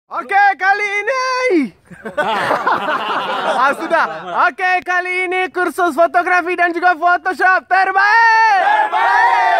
Okey, kali ini. Sudah. Okey, kali ini kursus fotografi dan juga Photoshop terbaik.